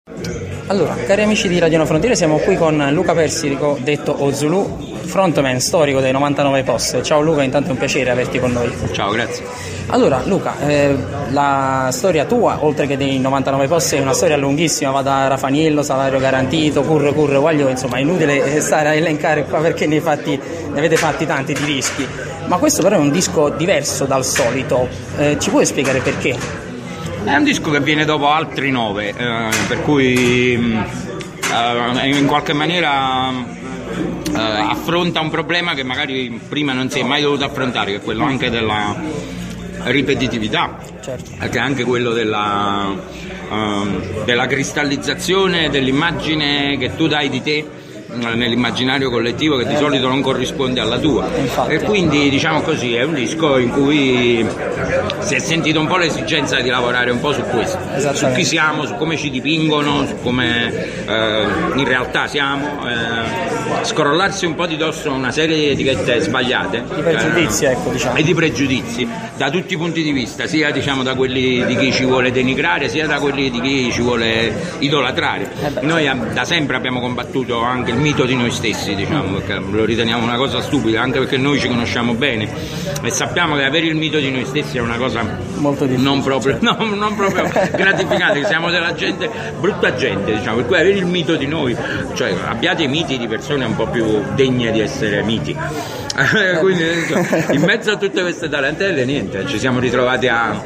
Allora, cari amici di Radio No Frontiere, siamo qui con Luca Persilico, detto Ozulu, frontman storico dei 99 Posse. Ciao Luca, intanto è un piacere averti con noi. Ciao, grazie. Allora Luca, la storia tua, oltre che dei 99 Posse, è una storia lunghissima, va da Rafaniello, Salario Garantito, Curre Guaglio, insomma è inutile stare a elencare qua perché ne avete fatti tanti di dischi, ma questo però è un disco diverso dal solito, ci puoi spiegare perché? È un disco che viene dopo altri 9, per cui in qualche maniera affronta un problema che magari prima non si è mai dovuto affrontare, che è quello anche della ripetitività, certo. Che è anche quello della cristallizzazione dell'immagine che tu dai di te nell'immaginario collettivo, che di solito non corrisponde alla tua. Infatti. E quindi, diciamo così, è un disco in cui si è sentito un po' l'esigenza di lavorare un po' su questo, su chi siamo, su come ci dipingono, su come in realtà siamo, scrollarsi un po' di dosso una serie di etichette sbagliate, di pregiudizi, ecco, diciamo. E di pregiudizi da tutti i punti di vista, sia diciamo da quelli di chi ci vuole denigrare, sia da quelli di chi ci vuole idolatrare. Noi da sempre abbiamo combattuto anche il mito di noi stessi, diciamo, perché lo riteniamo una cosa stupida, anche perché noi ci conosciamo bene e sappiamo che avere il mito di noi stessi è una cosa molto difficile, non proprio gratificante, che siamo della gente, brutta gente, diciamo, per cui avere il mito di noi, cioè abbiate miti di persone un po' più degne di essere miti. Quindi in mezzo a tutte queste tarantelle niente, ci siamo ritrovati a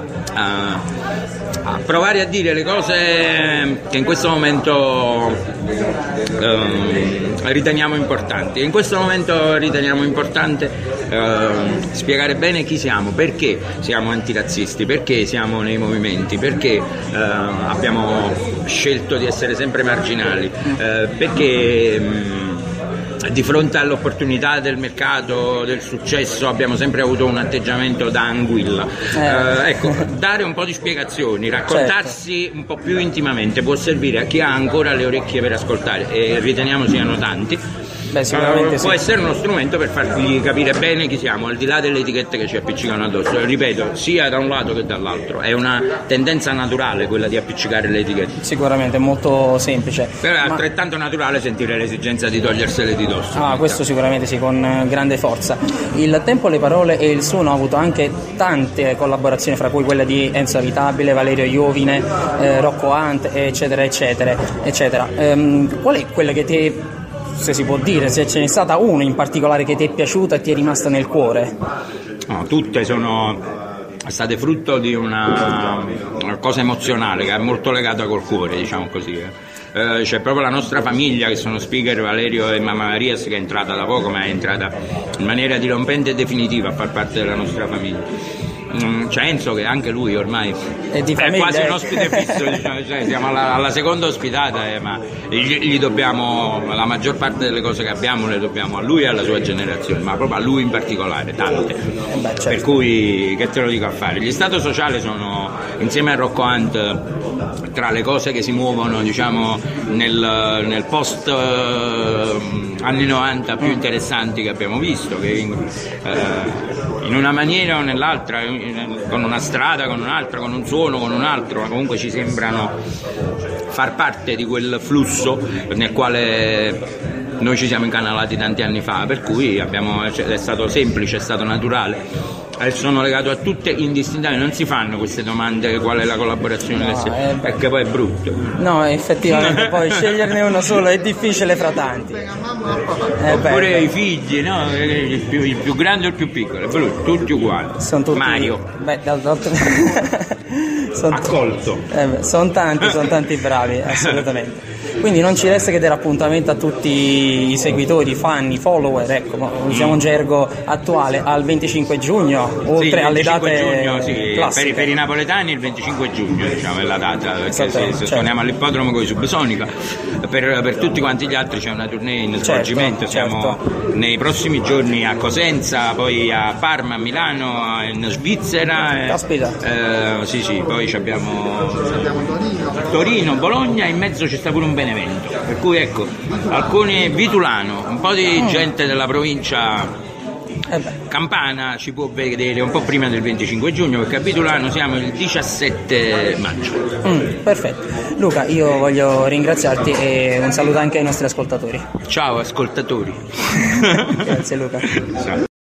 provare a dire le cose che in questo momento riteniamo importanti. In questo momento riteniamo importante spiegare bene chi siamo, perché siamo antirazzisti, perché siamo nei movimenti, perché abbiamo scelto di essere sempre marginali, perché di fronte all'opportunità del mercato, del successo, abbiamo sempre avuto un atteggiamento da anguilla. Ecco, dare un po' di spiegazioni, raccontarsi, certo, un po' più intimamente può servire a chi ha ancora le orecchie per ascoltare, e riteniamo siano tanti. Sicuramente può essere uno strumento per fargli capire bene chi siamo, al di là delle etichette che ci appiccicano addosso. Ripeto, sia da un lato che dall'altro, è una tendenza naturale quella di appiccicare le etichette. Sicuramente, è molto semplice. Però è altrettanto naturale sentire l'esigenza di togliersele di dosso. Questo sicuramente sì, con grande forza. Il tempo, le parole e il suono ha avuto anche tante collaborazioni, fra cui quella di Enzo Avitabile, Valerio Iovine, Rocco Hunt, eccetera eccetera eccetera. Qual è quella che ti, se si può dire, se ce n'è stata una in particolare che ti è piaciuta e ti è rimasta nel cuore? No, tutte sono state frutto di una cosa emozionale che è molto legata col cuore, diciamo così. C'è proprio la nostra famiglia, che sono Speaker, Valerio e Mamma Marias, che è entrata da poco, ma è entrata in maniera dirompente e definitiva a far parte della nostra famiglia. C'è Enzo, che anche lui ormai è quasi un ospite fisso, diciamo, cioè, siamo alla seconda ospitata, ma gli dobbiamo la maggior parte delle cose che abbiamo, le dobbiamo a lui e alla sua generazione, ma proprio a lui in particolare, tante. Certo. Per cui che te lo dico a fare? Gli Stato Sociale sono, insieme a Rocco Hunt, tra le cose che si muovono, diciamo, nel post anni 90 più interessanti che abbiamo visto, che in una maniera o nell'altra, con una strada, con un'altra, con un suono, con un altro, ma comunque ci sembrano far parte di quel flusso nel quale noi ci siamo incanalati tanti anni fa, per cui è stato semplice, è stato naturale. Sono legato a tutte indistintamente, non si fanno queste domande qual è la collaborazione, perché poi è brutto. No, effettivamente poi sceglierne uno solo è difficile fra tanti. Oppure i figli, no? Il più grande o il più piccolo, è brutto, tutti uguali. Sono tutti... Mario. Accolto. Sono tanti bravi, assolutamente. Quindi non ci resta che dare appuntamento a tutti i seguitori, fan, i follower, ecco, usiamo un gergo attuale, al 25 giugno, oltre alle date giugno, classiche. Per i napoletani il 25 giugno, diciamo, è la data, perché se suoniamo all'ippodromo con i Subsonica, per tutti quanti gli altri c'è una tournée in svolgimento, siamo nei prossimi giorni a Cosenza, poi a Parma, a Milano, in Svizzera. Caspita. Sì, poi abbiamo Torino, Bologna, in mezzo c'è sta pure un Benevento, per cui ecco, alcuni Vitulano, un po' di gente della provincia Campana ci può vedere un po' prima del 25 giugno, per Capitulano siamo il 17 maggio. Perfetto. Luca, io voglio ringraziarti e un saluto anche ai nostri ascoltatori. Ciao ascoltatori. Grazie Luca. Ciao.